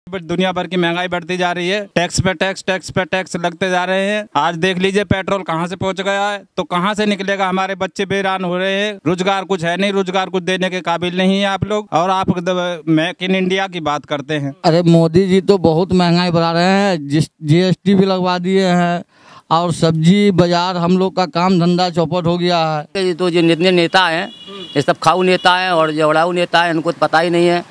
दुनिया भर की महंगाई बढ़ती जा रही है, टैक्स पे टैक्स लगते जा रहे हैं। आज देख लीजिए पेट्रोल कहां से पहुंच गया है, तो कहां से निकलेगा। हमारे बच्चे बेरान हो रहे हैं, रोजगार कुछ है नहीं, रोजगार कुछ देने के काबिल नहीं है आप लोग, और आप मेक इन इंडिया की बात करते हैं। अरे मोदी जी तो बहुत महंगाई बढ़ा रहे हैं, GST भी लगवा दिए हैं, और सब्जी बाजार हम लोग का काम धंधा चौपट हो गया है। ये तो जितने नेता हैं ये सब खाऊ नेता हैं और जवड़ाऊ नेता हैं, इनको तो पता ही नहीं है।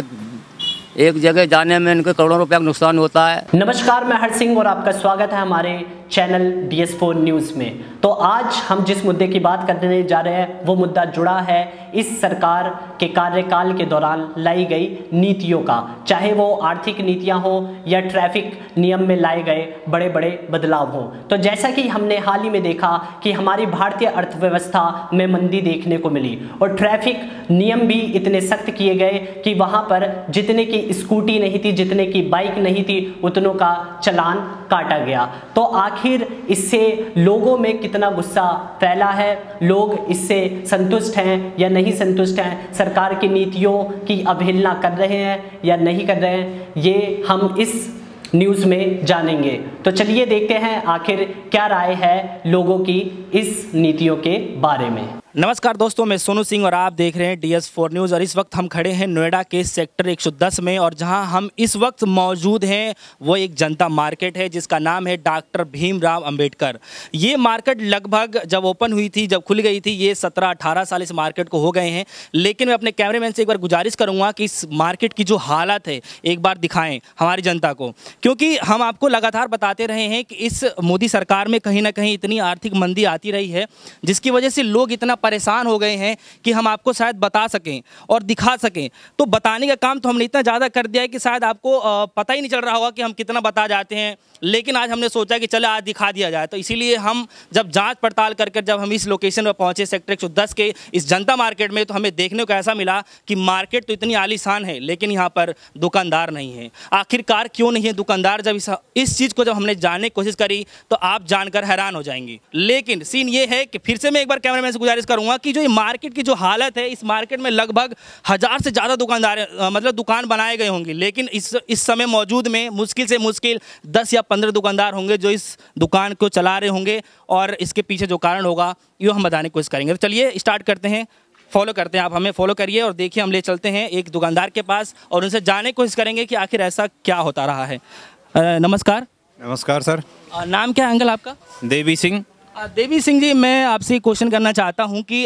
एक जगह जाने में इनके करोड़ों रुपए का नुकसान होता है। नमस्कार, मैं हर सिंह और आपका स्वागत है हमारे चैनल DS4 न्यूज़ में। तो आज हम जिस मुद्दे की बात करने जा रहे हैं वो मुद्दा जुड़ा है इस सरकार के कार्यकाल के दौरान लाई गई नीतियों का, चाहे वो आर्थिक नीतियां हो या ट्रैफिक नियम में लाए गए बड़े बड़े बदलाव हों। तो जैसा कि हमने हाल ही में देखा कि हमारी भारतीय अर्थव्यवस्था में मंदी देखने को मिली और ट्रैफिक नियम भी इतने सख्त किए गए कि वहां पर जितने की स्कूटी नहीं थी, जितने की बाइक नहीं थी, उतनों का चालान काटा गया। तो आखिर इससे लोगों में कितना गुस्सा फैला है, लोग इससे संतुष्ट हैं या नहीं संतुष्ट हैं, सरकार की नीतियों की अवहेलना कर रहे हैं या नहीं कर रहे हैं, ये हम इस न्यूज़ में जानेंगे। तो चलिए देखते हैं आखिर क्या राय है लोगों की इस नीतियों के बारे में। नमस्कार दोस्तों, मैं सोनू सिंह और आप देख रहे हैं DS4 न्यूज़। और इस वक्त हम खड़े हैं नोएडा के सेक्टर 110 में, और जहां हम इस वक्त मौजूद हैं वो एक जनता मार्केट है जिसका नाम है डॉक्टर भीमराव अंबेडकर। ये मार्केट लगभग जब ओपन हुई थी, जब खुल गई थी, ये 17-18 साल इस मार्केट को हो गए हैं। लेकिन मैं अपने कैमरेमैन से एक बार गुजारिश करूँगा कि इस मार्केट की जो हालत है एक बार दिखाएँ हमारी जनता को, क्योंकि हम आपको लगातार बताते रहे हैं कि इस मोदी सरकार में कहीं ना कहीं इतनी आर्थिक मंदी आती रही है जिसकी वजह से लोग इतना परेशान हो गए हैं कि हम आपको शायद बता सकें और दिखा सकें। तो बताने का काम तो हमने इतना ज़्यादा कर दिया है कि शायद आपको पता ही नहीं चल रहा होगा कि हम कितना बता जाते हैं, लेकिन आज हमने सोचा कि चले आज दिखा दिया जाए। तो इसीलिए हम जब जांच पड़ताल करके जब हम इस लोकेशन पर पहुंचे सेक्टर 110 के इस जनता मार्केट में, तो हमें देखने को ऐसा मिला कि मार्केट तो इतनी आलीशान है लेकिन यहाँ पर दुकानदार नहीं है। आखिरकार क्यों नहीं है दुकानदार? जब इस चीज़ को जब हमने जानने की कोशिश करी तो आप जानकर हैरान हो जाएंगे। लेकिन सीन ये है कि फिर से मैं एक बार कैमरामैन से गुजारिश करूंगा कि जो ये मार्केट की जो हालत है, इस मार्केट में लगभग 1000 से ज़्यादा दुकानदार मतलब दुकान बनाए गए होंगे, लेकिन इस समय मौजूद में मुश्किल से मुश्किल 10 या 15 दुकानदार होंगे जो इस दुकान को चला रहे होंगे, और इसके पीछे जो कारण होगा ये हम बताने की कोशिश करेंगे। तो चलिए स्टार्ट करते हैं, फॉलो करते हैं, आप हमें फॉलो करिए और देखिए हम ले चलते हैं एक दुकानदार के पास और उनसे जानने की कोशिश करेंगे कि आखिर ऐसा क्या होता रहा है। नमस्कार। नमस्कार सर। नाम क्या है अंकल आपका? देवी सिंह। देवी सिंह जी, मैं आपसे क्वेश्चन करना चाहता हूं कि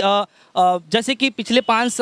जैसे कि पिछले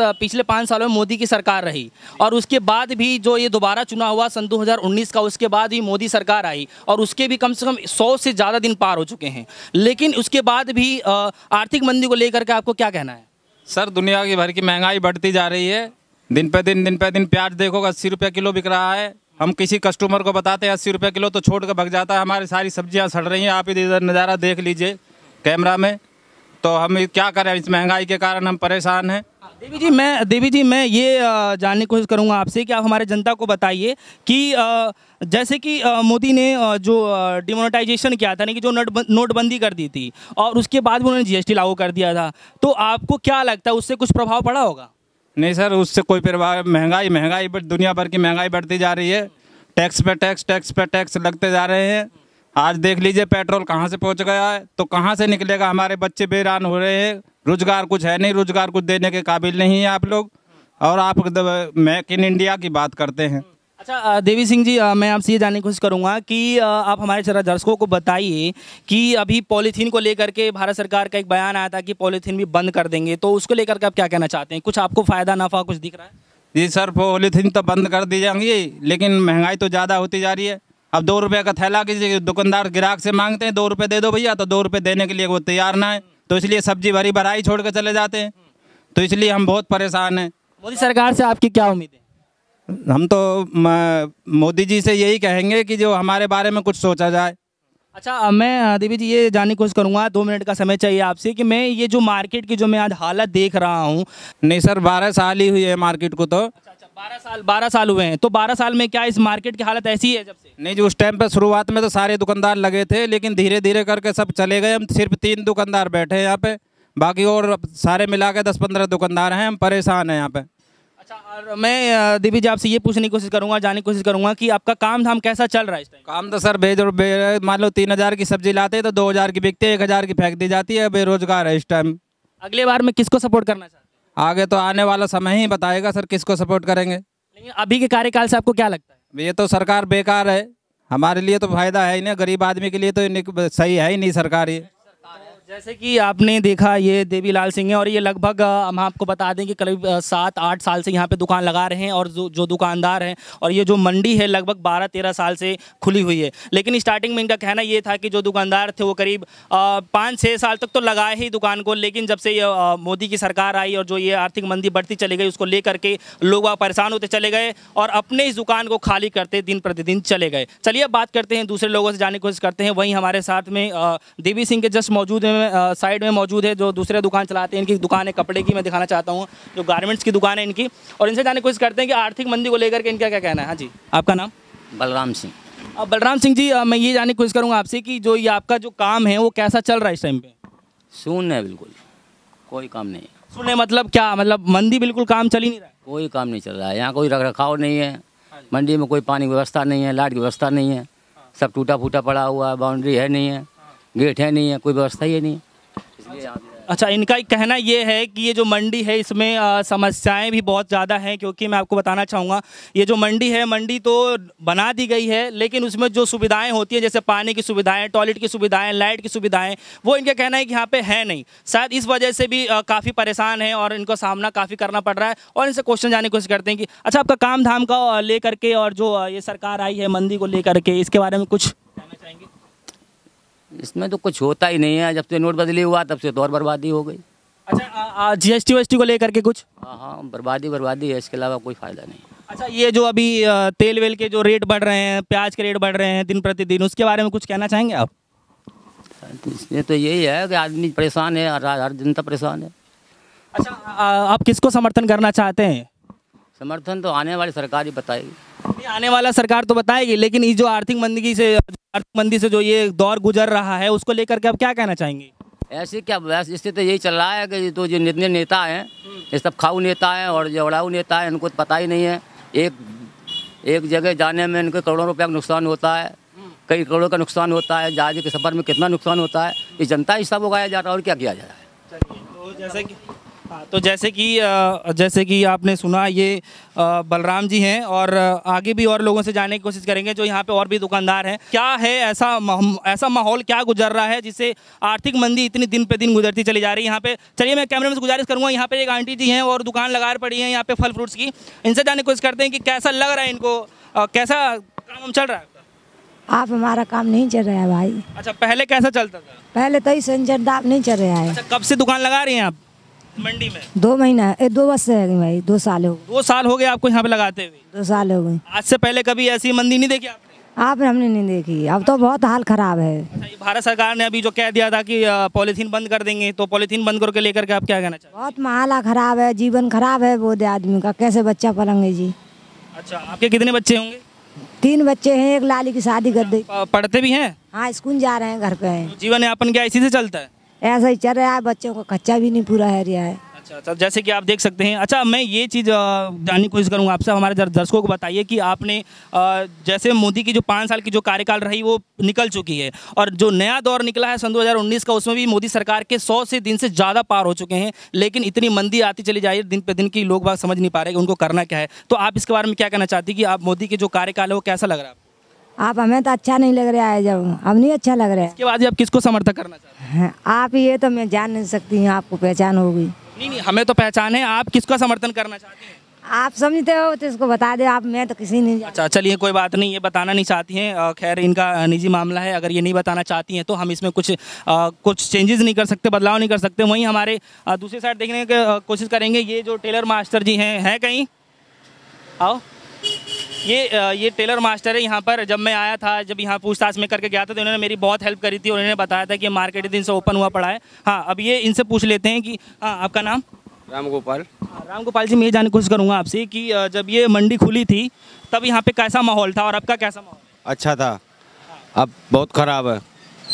5 सालों में मोदी की सरकार रही और उसके बाद भी जो ये दोबारा चुनाव हुआ सन 2019 का, उसके बाद ही मोदी सरकार आई और उसके भी कम से कम 100 से ज़्यादा दिन पार हो चुके हैं, लेकिन उसके बाद भी आर्थिक मंदी को लेकर के आपको क्या कहना है? सर, दुनिया की भर की महंगाई बढ़ती जा रही है, दिन पे दिन प्याज देखो 80 रुपये किलो बिक रहा है। हम किसी कस्टमर को बताते हैं 80 रुपये किलो तो छोड़ कर भग जाता है। हमारी सारी सब्जियां सड़ रही हैं, आप इधर नज़ारा देख लीजिए कैमरा में। तो हम क्या करें, इस महंगाई के कारण हम परेशान हैं। देवी जी मैं ये जानने की कोशिश करूंगा आपसे कि आप हमारे जनता को बताइए कि जैसे कि मोदी ने जो डिमोनेटाइजेशन किया था, यानी कि जो नोटबंदी कर दी थी और उसके बाद भी उन्होंने GST लागू कर दिया था, तो आपको क्या लगता है उससे कुछ प्रभाव पड़ा होगा? नहीं सर, उससे कोई प्रभाव, महंगाई दुनिया भर की महंगाई बढ़ती जा रही है, टैक्स पे टैक्स लगते जा रहे हैं। आज देख लीजिए पेट्रोल कहाँ से पहुँच गया है, तो कहाँ से निकलेगा। हमारे बच्चे बेरान हो रहे हैं, रोजगार कुछ है नहीं, रोजगार कुछ देने के काबिल नहीं है आप लोग, और आप मेक इन इंडिया की बात करते हैं। अच्छा देवी सिंह जी, मैं आपसे ये जानने की कोशिश करूंगा कि आप हमारे जरा दर्शकों को बताइए कि अभी पॉलीथीन को लेकर के भारत सरकार का एक बयान आया था कि पॉलीथीन भी बंद कर देंगे, तो उसको लेकर के आप क्या कहना चाहते हैं? कुछ आपको फ़ायदा नफ़ा कुछ दिख रहा है? जी सर, पॉलीथीन तो बंद कर दी जाएंगी, लेकिन महंगाई तो ज़्यादा होती जा रही है। अब 2 रुपये का थैला किसी दुकानदार ग्राहक से मांगते हैं, 2 रुपये दे दो भैया, तो 2 रुपये देने के लिए वो तैयार ना है, तो इसलिए सब्जी भरी भराई छोड़ कर चले जाते हैं। तो इसलिए हम बहुत परेशान हैं। मोदी सरकार से आपकी क्या उम्मीद है? हम तो मोदी जी से यही कहेंगे कि जो हमारे बारे में कुछ सोचा जाए। अच्छा, मैं देवी जी ये जानने की कोशिश करूँगा, 2 मिनट का समय चाहिए आपसे, कि मैं ये जो मार्केट की जो मैं आज हालत देख रहा हूँ। नहीं सर, 12 साल ही हुई है मार्केट को। तो 12 साल हुए हैं, तो 12 साल में क्या इस मार्केट की हालत ऐसी है जब से? नहीं, जो उस टाइम पे शुरुआत में तो सारे दुकानदार लगे थे, लेकिन धीरे धीरे करके सब चले गए। हम सिर्फ 3 दुकानदार बैठे हैं यहाँ पे, बाकी और सारे मिला के 10-15 दुकानदार हैं। हम परेशान हैं यहाँ पे। अच्छा, और मैं देवी जी आपसे ये पूछने की कोशिश करूंगा, जानने की कोशिश करूंगा कि आपका काम धाम कैसा चल रहा है इस टाइम? काम तो सर मान लो 3000 की सब्जी लाते हैं तो 2000 की बिकती है, 1000 की फेंक दी जाती है। बेरोजगार है इस टाइम। अगले बार में किसको सपोर्ट करना चाहते हैं? आगे तो आने वाला समय ही बताएगा सर किसको सपोर्ट करेंगे। लेकिन अभी के कार्यकाल से आपको क्या लगता है? ये तो सरकार बेकार है, हमारे लिए तो फायदा है ही नहीं, गरीब आदमी के लिए तो सही है ही नहीं सरकार ये। जैसे कि आपने देखा ये देवी लाल सिंह है और ये लगभग हम आपको बता दें कि करीब 7-8 साल से यहाँ पे दुकान लगा रहे हैं और जो दुकानदार हैं, और ये जो मंडी है लगभग 12-13 साल से खुली हुई है। लेकिन स्टार्टिंग में इनका कहना ये था कि जो दुकानदार थे वो करीब 5-6 साल तक तो लगाए ही दुकान को, लेकिन जब से ये मोदी की सरकार आई और जो ये आर्थिक मंदी बढ़ती चली गई उसको लेकर के लोग परेशान होते चले गए और अपने इस दुकान को खाली करते दिन प्रतिदिन चले गए। चलिए अब बात करते हैं दूसरे लोगों से, जानने की कोशिश करते हैं। वहीं हमारे साथ में देवी सिंह के जस्ट मौजूद हैं, साइड में मौजूद है जो दूसरे दुकान चलाते हैं। इनकी दुकान है कपड़े की, मैं दिखाना चाहता हूँ, जो गारमेंट्स की दुकान है इनकी, और इनसे जानने की कोशिश करते हैं कि आर्थिक मंदी को लेकर के इनका क्या कहना है। हाँ जी, आपका नाम? बलराम सिंह। बलराम सिंह जी, मैं ये जानने की कोशिश करूँगा आपसे कि जो ये आपका जो काम है वो कैसा चल रहा है इस टाइम पे? शून्य है, बिल्कुल कोई काम नहीं है। सुने मतलब क्या, मतलब मंदी बिल्कुल काम चल ही नहीं रहा है? कोई काम नहीं चल रहा है यहाँ, कोई रख रखाव नहीं है, मंडी में कोई पानी की व्यवस्था नहीं है, लाइट की व्यवस्था नहीं है, सब टूटा फूटा पड़ा हुआ है, बाउंड्री है नहीं है, गेट है नहीं है, कोई व्यवस्था ही नहीं। अच्छा, इनका कहना ये है कि ये जो मंडी है इसमें समस्याएं भी बहुत ज़्यादा हैं, क्योंकि मैं आपको बताना चाहूँगा ये जो मंडी है, मंडी तो बना दी गई है लेकिन उसमें जो सुविधाएं होती हैं जैसे पानी की सुविधाएं, टॉयलेट की सुविधाएं, लाइट की सुविधाएं, वो इनका कहना है कि यहाँ पे है नहीं। शायद इस वजह से भी काफ़ी परेशान है और इनको सामना काफ़ी करना पड़ रहा है। और इनसे क्वेश्चन जानने की कोशिश करते हैं कि अच्छा, आपका काम धाम का लेकर के और जो ये सरकार आई है मंदी को लेकर के, इसके बारे में कुछ कहना चाहेंगे? इसमें तो कुछ होता ही नहीं है, जब से नोट बदली हुआ तब से तो और बर्बादी हो गई। अच्छा, जीएसटी वीएसटी को लेकर के कुछ? हाँ, बर्बादी है, इसके अलावा कोई फ़ायदा नहीं। अच्छा, ये जो अभी तेल वेल के जो रेट बढ़ रहे हैं, प्याज के रेट बढ़ रहे हैं दिन प्रतिदिन, उसके बारे में कुछ कहना चाहेंगे आप? इसमें तो यही है कि आदमी परेशान है, हर जनता परेशान है। अच्छा, आप किसको समर्थन करना चाहते हैं? समर्थन तो आने वाली सरकार ही बताएगी। नहीं, आने वाला सरकार तो बताएगी, लेकिन ये जो आर्थिक मंदी से जो ये दौर गुजर रहा है उसको लेकर के आप क्या कहना चाहेंगे? ऐसे क्या, इससे तो यही चल रहा है कि तो जो जितने नेता हैं ये सब खाऊ नेता हैं और जो उड़ाऊ नेता हैं, इनको तो पता ही नहीं है। एक जगह जाने में इनको करोड़ों रुपये का नुकसान होता है, कई करोड़ों का नुकसान होता है, जहाज के सफ़र में कितना नुकसान होता है, ये जनता ही सब उगाया जा रहा है और क्या किया जा रहा है। तो जैसे कि आपने सुना, ये बलराम जी हैं और आगे भी और लोगों से जानने की कोशिश करेंगे जो यहाँ पे और भी दुकानदार हैं। क्या है ऐसा माहौल क्या गुजर रहा है जिससे आर्थिक मंदी इतनी दिन पे दिन गुजरती चली जा रही है यहाँ पे? चलिए, मैं कैमरे में से गुजारिश करूँगा, यहाँ पे एक आंटी जी हैं और दुकान लगा पड़ी हैं यहाँ पे फल फ्रूट्स की, इनसे जानने की कोशिश करते हैं कि कैसा लग रहा है इनको, कैसा काम चल रहा है? आप हमारा काम नहीं चल रहा है भाई। अच्छा, पहले कैसा चलता था? पहले तो ही संजरदार नहीं चल रहा है। अच्छा, कब से दुकान लगा रही हैं आप मंडी में? 2 महीना 2 वर्ष से है भाई, 2 साल हो गए। 2 साल हो गए आपको यहाँ पे लगाते हुए? 2 साल हो गए। आज से पहले कभी ऐसी मंदी नहीं देखी आपने? हमने नहीं देखी, अब तो बहुत हाल खराब है। अच्छा, ये भारत सरकार ने अभी जो कह दिया था कि पॉलीथीन बंद कर देंगे, तो पॉलीथीन बंद करके लेकर के आप क्या कहना चाहते हैं? बहुत माहौल खराब है, जीवन खराब है बहुत आदमी का, कैसे बच्चा पलेंगे जी। अच्छा, आपके कितने बच्चे होंगे? 3 बच्चे हैं, एक लाली की शादी कर दी। पढ़ते भी हैं? हाँ, स्कूल जा रहे हैं, घर पे हैं। जीवन यापन क्या इसी से चलता है? ऐसा ही चल रहा है, बच्चों का खर्चा भी नहीं पूरा है रहा है। अच्छा, जैसे कि आप देख सकते हैं। अच्छा, मैं ये चीज़ जानने की कोशिश करूँगा आपसे, हमारे दर्शकों को बताइए कि आपने जैसे मोदी की जो 5 साल की जो कार्यकाल रही वो निकल चुकी है और जो नया दौर निकला है सन 2019 का, उसमें भी मोदी सरकार के 100 से दिन से ज़्यादा पार हो चुके हैं, लेकिन इतनी मंदी आती चली जा रही है दिन पे दिन की, लोग बात समझ नहीं पा रहे कि उनको करना क्या है। तो आप इसके बारे में क्या कहना चाहती हैं कि आप मोदी के जो कार्यकाल है वो कैसा लग रहा है? आप हमें तो अच्छा नहीं लग रहा है, जब अब नहीं अच्छा लग रहा है। इसके बाद आप किसको समर्थन करना चाहते हैं? आप ये तो मैं जान नहीं सकती हूँ, आपको पहचान होगी। नहीं, हमें तो पहचान है, आप किसका समर्थन करना चाहती हैं? आप समझते हो तो इसको बता दे आप, मैं तो किसी नहीं। अच्छा, चलिए कोई बात नहीं, ये बताना नहीं चाहती हैं, खैर इनका निजी मामला है, अगर ये नहीं बताना चाहती हैं तो हम इसमें कुछ चेंजेस नहीं कर सकते, बदलाव नहीं कर सकते। वहीं हमारे दूसरी साइड देखने की कोशिश करेंगे, ये जो टेलर मास्टर जी हैं कहीं आओ, ये टेलर मास्टर है यहाँ पर। जब मैं आया था, जब यहाँ पूछताछ में करके गया था तो इन्होंने मेरी बहुत हेल्प करी थी और इन्होंने बताया था कि मार्केट दिन से ओपन हुआ पड़ा है। हाँ, अब ये इनसे पूछ लेते हैं कि हाँ, आपका नाम? राम गोपाल। राम गोपाल जी, मैं ये जानने की कोशिश करूँगा आपसे कि जब ये मंडी खुली थी तब यहाँ पे कैसा माहौल था और अब का कैसा माहौल है? अच्छा था, अब बहुत ख़राब है। अच्छा,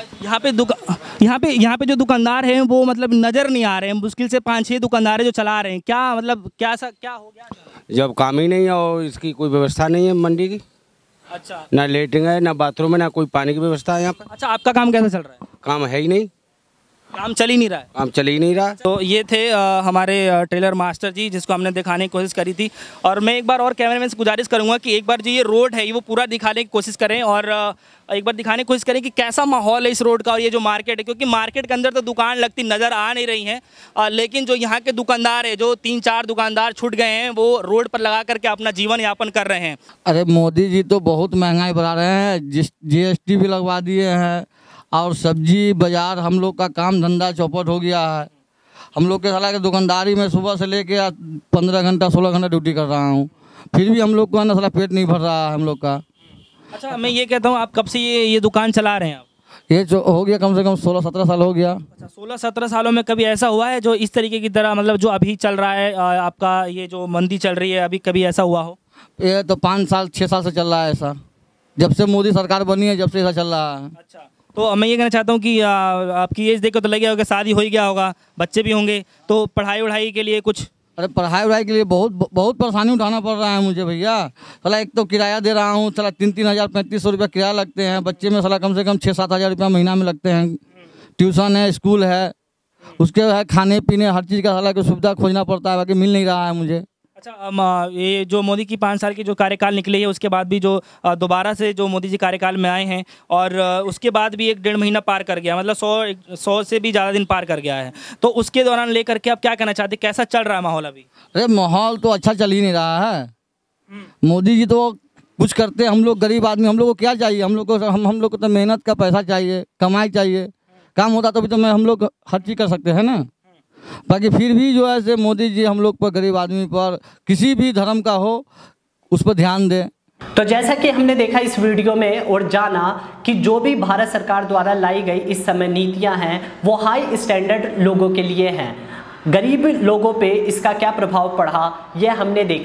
यहाँ पे जो दुकानदार हैं वो मतलब नज़र नहीं आ रहे हैं, मुश्किल से 5-6 दुकानदार जो चला रहे हैं। क्या मतलब क्या हो गया? जब काम ही नहीं है और इसकी कोई व्यवस्था नहीं है मंडी की। अच्छा, ना लेटरिंग है, ना बाथरूम है, ना कोई पानी की व्यवस्था है यहाँ पर। अच्छा, आपका काम कैसा चल रहा है? काम है ही नहीं, काम चल ही नहीं रहा है। काम चल ही नहीं रहा। तो ये थे हमारे टेलर मास्टर जी, जिसको हमने दिखाने की कोशिश करी थी। और मैं एक बार और कैमरामैन से गुजारिश करूंगा कि एक बार जो ये रोड है वो पूरा दिखाने की कोशिश करें और एक बार दिखाने की कोशिश करें कि कैसा माहौल है इस रोड का और ये जो मार्केट है, क्योंकि मार्केट के अंदर तो दुकान लगती नज़र आ नहीं रही हैं, लेकिन जो यहाँ के दुकानदार है, जो 3-4 दुकानदार छूट गए हैं, वो रोड पर लगा करके अपना जीवन यापन कर रहे हैं। अरे मोदी जी तो बहुत महंगाई बढ़ा रहे हैं, GST भी लगवा दिए हैं और सब्जी बाजार हम लोग का काम धंधा चौपट हो गया है। हम लोग के साला के दुकानदारी में सुबह से लेके 15 घंटा 16 घंटा ड्यूटी कर रहा हूँ, फिर भी हम लोग को है ना साला पेट नहीं भर रहा है हम लोग का। अच्छा, मैं ये कहता हूँ, आप कब से ये दुकान चला रहे हैं? आप ये जो हो गया कम से कम 16-17 साल हो गया। अच्छा, 16-17 सालों में कभी ऐसा हुआ है जो इस तरीके की तरह, मतलब जो अभी चल रहा है आपका ये जो मंदी चल रही है, अभी कभी ऐसा हुआ हो? ये तो 5-6 साल से चल रहा है ऐसा, जब से मोदी सरकार बनी है जब से ऐसा चल रहा है। अच्छा, तो मैं ये कहना चाहता हूँ कि आपकी एज देख कर तो लग गया होगा शादी हो ही गया होगा, बच्चे भी होंगे, तो पढ़ाई वढ़ाई के लिए कुछ? अरे पढ़ाई के लिए बहुत परेशानी उठाना पड़ रहा है मुझे भैया। साला एक तो किराया दे रहा हूँ, साला 3-3 हज़ार 3500 रुपया किराया लगते हैं, बच्चे में साला कम से कम 6-7 हज़ार रुपया महीना में लगते हैं। ट्यूशन है, स्कूल है, उसके है खाने पीने हर चीज़ का साला की सुविधा खोजना पड़ता है, बाकी मिल नहीं रहा है मुझे। अच्छा, ये जो मोदी की 5 साल की जो कार्यकाल निकली है, उसके बाद भी जो दोबारा से जो मोदी जी कार्यकाल में आए हैं और उसके बाद भी 1-1.5 महीना पार कर गया, मतलब 100 से भी ज़्यादा दिन पार कर गया है, तो उसके दौरान लेकर के आप क्या कहना चाहते हैं, कैसा चल रहा है माहौल अभी? अरे माहौल तो अच्छा चल ही नहीं रहा है। मोदी जी तो कुछ करते, हम लोग गरीब आदमी, हम लोग को क्या चाहिए? हम लोग को तो मेहनत का पैसा चाहिए, कमाई चाहिए, काम होता तो भी तो हम लोग हर चीज़ कर सकते हैं ना। बाकी फिर भी जो है से मोदी जी हम लोग पर, गरीब आदमी पर, किसी भी धर्म का हो उस पर ध्यान दें। तो जैसा कि हमने देखा इस वीडियो में और जाना कि जो भी भारत सरकार द्वारा लाई गई इस समय नीतियां हैं वो हाई स्टैंडर्ड लोगों के लिए हैं। गरीब लोगों पे इसका क्या प्रभाव पड़ा यह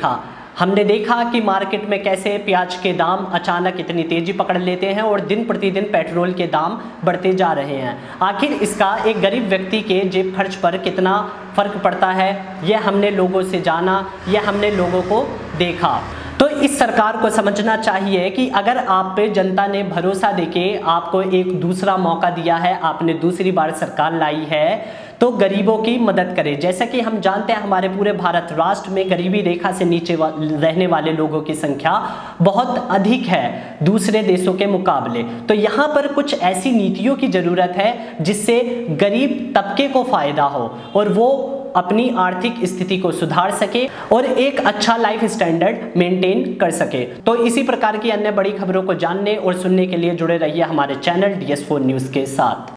हमने देखा कि मार्केट में कैसे प्याज के दाम अचानक इतनी तेजी पकड़ लेते हैं और दिन प्रतिदिन पेट्रोल के दाम बढ़ते जा रहे हैं। आखिर इसका एक गरीब व्यक्ति के जेब खर्च पर कितना फर्क पड़ता है यह हमने लोगों से जाना, यह हमने लोगों को देखा। तो इस सरकार को समझना चाहिए कि अगर आप पे जनता ने भरोसा देके आपको एक दूसरा मौका दिया है, आपने दूसरी बार सरकार लाई है, तो गरीबों की मदद करें। जैसा कि हम जानते हैं हमारे पूरे भारत राष्ट्र में गरीबी रेखा से नीचे रहने वाले लोगों की संख्या बहुत अधिक है दूसरे देशों के मुकाबले। तो यहाँ पर कुछ ऐसी नीतियों की ज़रूरत है जिससे गरीब तबके को फ़ायदा हो और वो अपनी आर्थिक स्थिति को सुधार सके और एक अच्छा लाइफ स्टैंडर्ड मेंटेन कर सके। तो इसी प्रकार की अन्य बड़ी खबरों को जानने और सुनने के लिए जुड़े रहिए हमारे चैनल DS4 न्यूज़ के साथ।